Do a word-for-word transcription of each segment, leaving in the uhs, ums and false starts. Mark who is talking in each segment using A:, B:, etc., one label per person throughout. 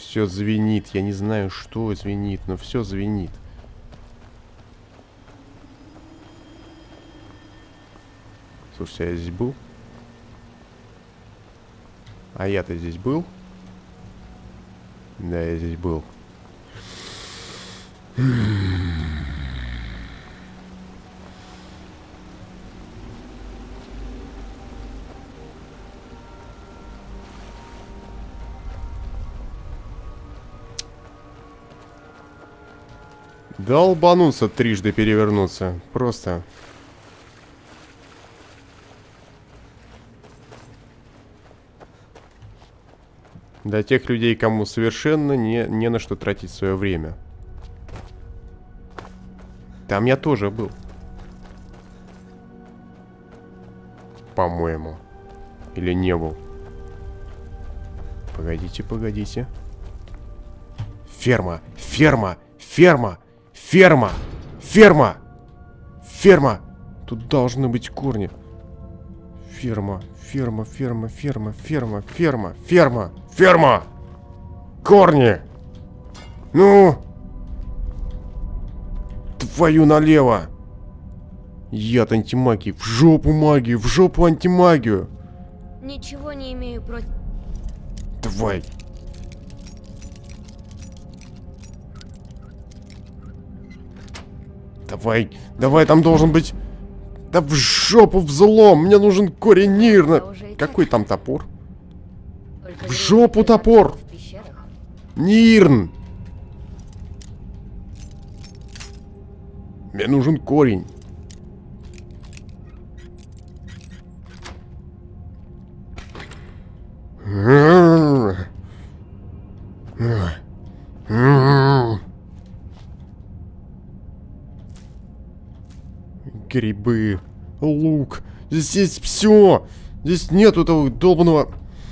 A: Все звенит. Я не знаю, что звенит, но все звенит. Слушайте, а я здесь был? А я-то здесь был? Да, я здесь был. Долбануться, трижды перевернуться. Просто. Для тех людей, кому совершенно не, не на что тратить свое время. Там я тоже был. По-моему. Или не был. Погодите, погодите. Ферма! Ферма! Ферма! Ферма! Ферма! Ферма! Тут должны быть корни. Ферма, ферма, ферма, ферма, ферма, ферма, ферма, ферма! Корни! Ну! Твою налево! Яд антимагии. В жопу магию, в жопу антимагию!
B: Ничего не имею против...
A: Давай! Давай, давай, там должен быть... Да в жопу взлом! Мне нужен корень Нирна! Какой там топор? В жопу топор! Нирн! Мне нужен корень. Грибы, лук. Здесь есть все. Здесь нету этого долбаного...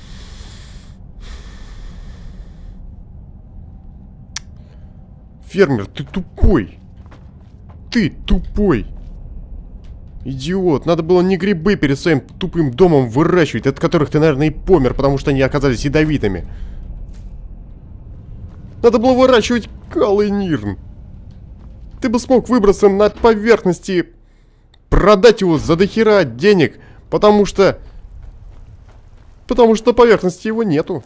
A: Фермер, ты тупой. Ты тупой. Идиот. Надо было не грибы перед своим тупым домом выращивать, от которых ты, наверное, и помер, потому что они оказались ядовитыми. Надо было выращивать калый Нирн. Ты бы смог выбраться на поверхности, продать его за дохера денег, потому что... Потому что на поверхности его нету.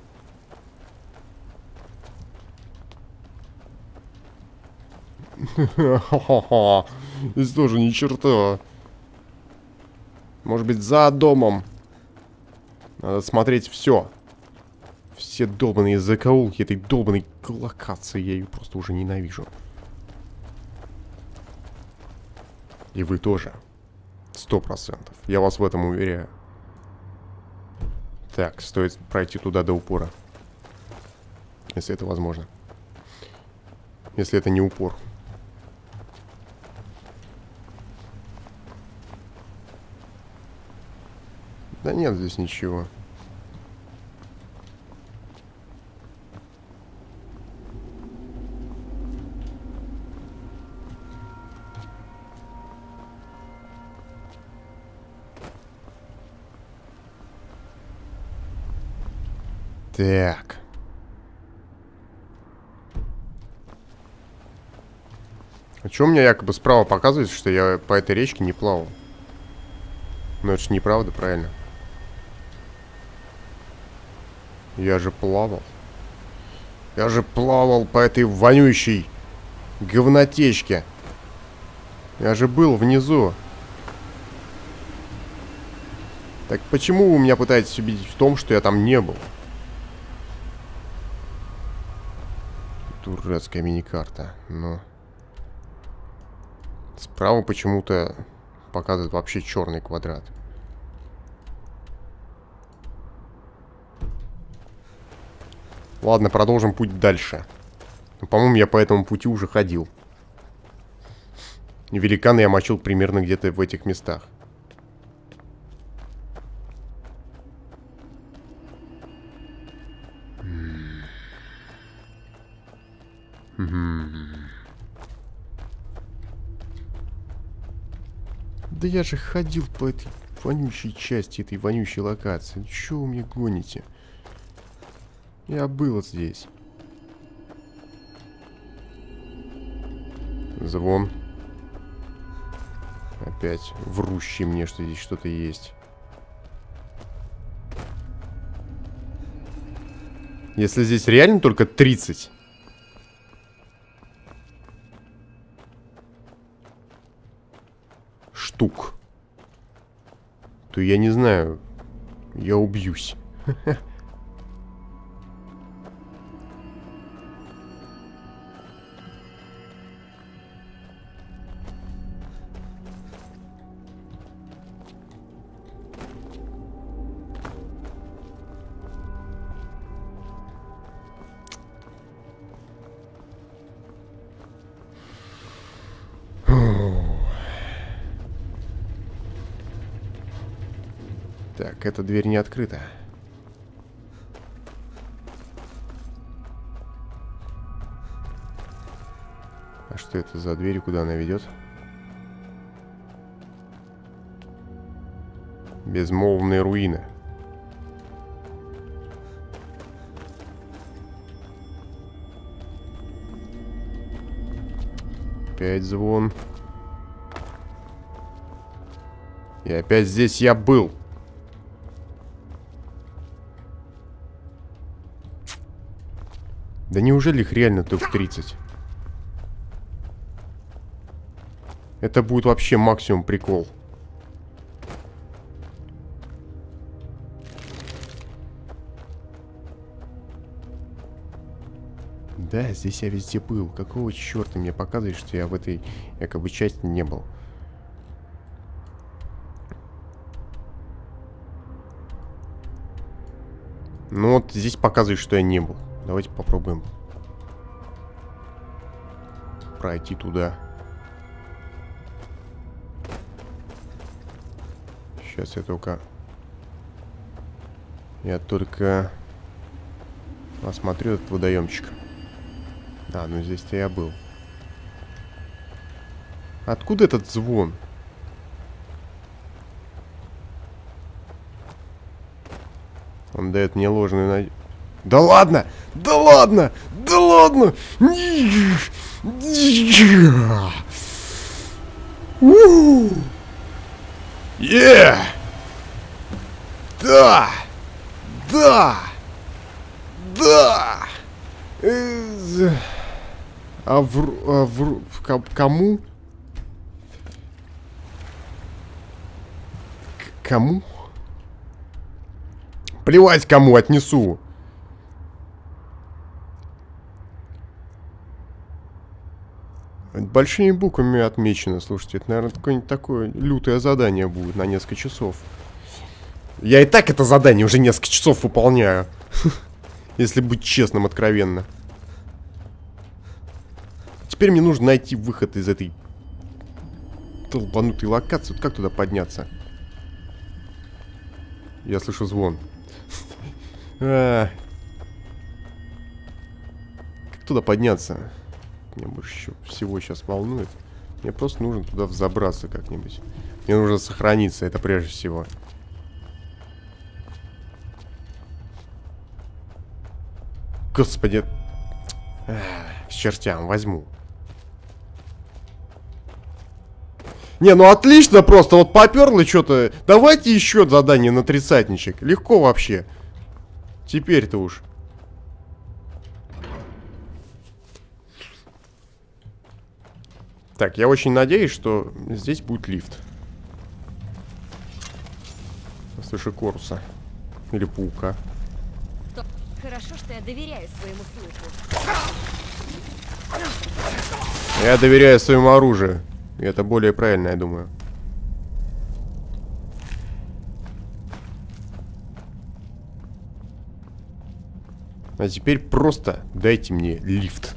A: Ха-ха-ха. Здесь тоже ни черта. Может быть, за домом. Надо смотреть все. Все долбаные закоулки этой долбаной локации. Я ее просто уже ненавижу. И вы тоже. Сто процентов. Я вас в этом уверяю. Так, стоит пройти туда до упора. Если это возможно. Если это не упор. Да нет здесь ничего. Так. А чё у меня якобы справа показывается, что я по этой речке не плавал? Ну это ж неправда, правильно? Я же плавал. Я же плавал по этой вонючей говнотечке. Я же был внизу. Так почему вы меня пытаетесь убедить в том, что я там не был? Дурацкая миникарта. Ну. Справа почему-то показывает вообще черный квадрат. Ладно, продолжим путь дальше. По-моему, я по этому пути уже ходил. И великана я мочил примерно где-то в этих местах. Да я же ходил по этой вонючей части, этой вонючей локации. Чё вы мне гоните? Я был здесь. Звон. Опять врущий мне, что здесь что-то есть. Если здесь реально только тридцать. Штук. То я не знаю. Я убьюсь. Так, эта дверь не открыта. А что это за дверь? Куда она ведет? Безмолвные руины. Опять звон. И опять здесь я был. Да неужели их реально только тридцать? Это будет вообще максимум прикол. Да, здесь я везде был. Какого черта мне показывает, что я в этой якобы части не был? Ну вот здесь показывает, что я не был. Давайте попробуем пройти туда. Сейчас я только... Я только осмотрю этот водоемчик. А, ну здесь-то я был. Откуда этот звон? Он дает мне ложную надежду. Да ладно! Да ладно! Да ладно! Е! Да! Да! Да! А в... А в... Кому? К кому? Плевать кому, отнесу. Большими буквами отмечено. Слушайте, это, наверное, какое-нибудь такое лютое задание будет на несколько часов. Я и так это задание уже несколько часов выполняю. Если быть честным, откровенно. Теперь мне нужно найти выход из этой долбанутой локации. Вот как туда подняться? Я слышу звон. Как туда подняться? Меня больше всего сейчас волнует. Мне просто нужно туда взобраться как-нибудь. Мне нужно сохраниться, это прежде всего. Господи. К чертям, возьму. Не, ну отлично просто, вот поперло что-то. Давайте еще задание на тридцатничек. Легко вообще. Теперь-то уж. Так, я очень надеюсь, что здесь будет лифт. Слышу Коруса. Или паука.
B: Хорошо, что я доверяю своему слуху.
A: Я доверяю своему оружию. И это более правильно, я думаю. А теперь просто дайте мне лифт.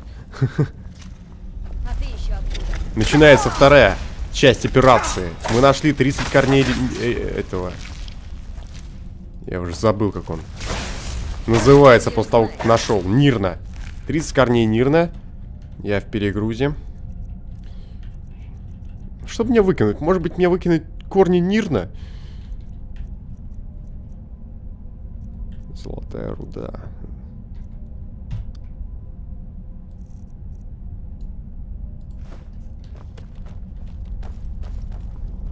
B: А ты еще откуда?
A: Начинается вторая часть операции. Мы нашли тридцать корней этого. Я уже забыл, как он называется после того, как нашел. Нирна. тридцать корней Нирна. Я в перегрузе. Что мне выкинуть? Может быть, мне выкинуть корни Нирна? Золотая руда.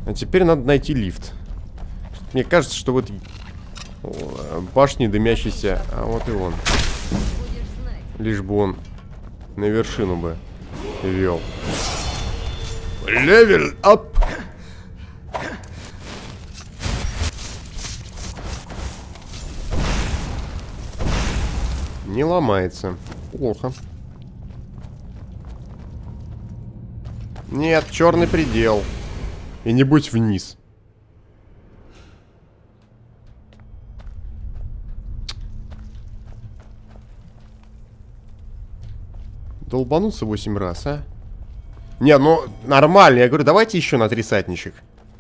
A: А теперь надо найти лифт. Мне кажется, что вот башни дымящиеся, а вот и он. Лишь бы он на вершину бы вел. Левел ап! Не ломается. Плохо. Нет, черный предел. И не будь вниз. Долбануться восемь раз, а? Не, ну нормально. Я говорю, давайте еще на тридцатничек.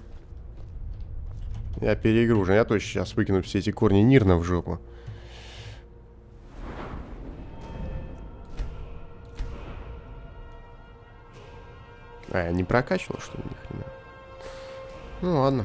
A: Я перегружен. Я точно сейчас выкину все эти корни Нирна в жопу. А, я не прокачивал, что ли, ни хрена? Ну ладно.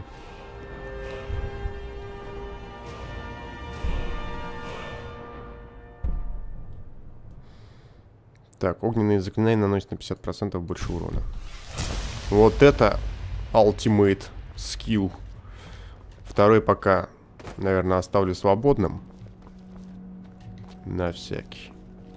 A: Так, огненные заклинания наносят на пятьдесят процентов больше урона. Вот это ultimate skill. Второй пока, наверное, оставлю свободным. На всякий.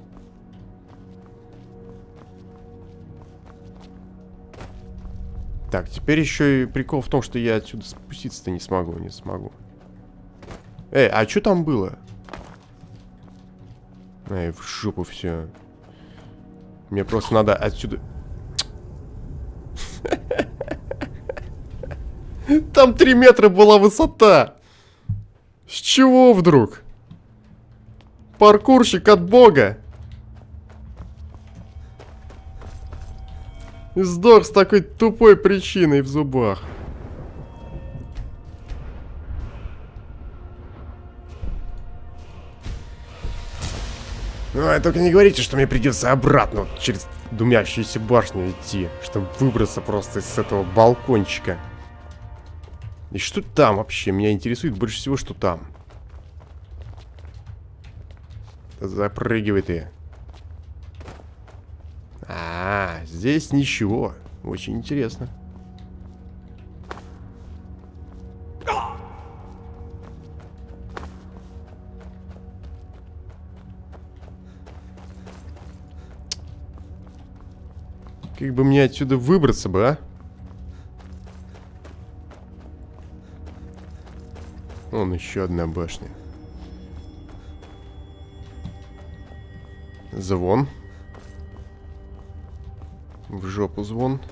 A: Так, теперь еще и прикол в том, что я отсюда спуститься-то не смогу, не смогу. Эй, а что там было? Эй, в жопу все. Мне просто надо отсюда... Там три метра была высота. С чего вдруг? Паркурщик от бога. И сдох с такой тупой причиной в зубах. Ой, только не говорите, что мне придется обратно вот, через дымящуюся башню идти, чтобы выбраться просто из этого балкончика. И что там вообще? Меня интересует больше всего, что там. Запрыгивай ты. А, здесь ничего. Очень интересно. Как бы мне отсюда выбраться бы, а? Вон еще одна башня. Звон. В жопу звон.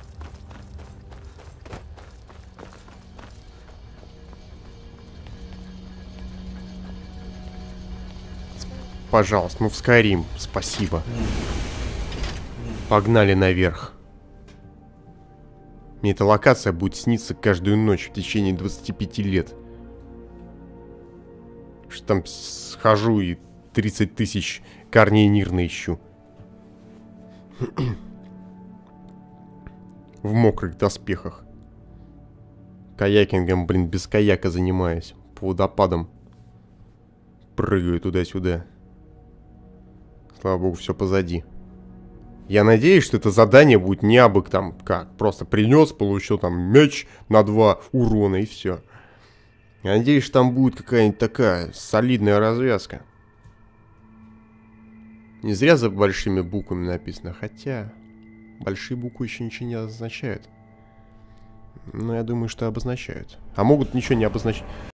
A: Пожалуйста, ну в Skyrim. Спасибо. Погнали наверх. Мне эта локация будет сниться каждую ночь в течение двадцати пяти лет. Что там схожу и тридцать тысяч корней Нирна ищу. В мокрых доспехах. Каякингом, блин, без каяка занимаюсь. По водопадам. Прыгаю туда-сюда. Слава богу, все позади. Я надеюсь, что это задание будет не абы там как. Просто принес, получил там меч на два урона и все. Я надеюсь, что там будет какая-нибудь такая солидная развязка. Не зря за большими буквами написано. Хотя, большие буквы еще ничего не означают. Но я думаю, что обозначают. А могут ничего не обозначать.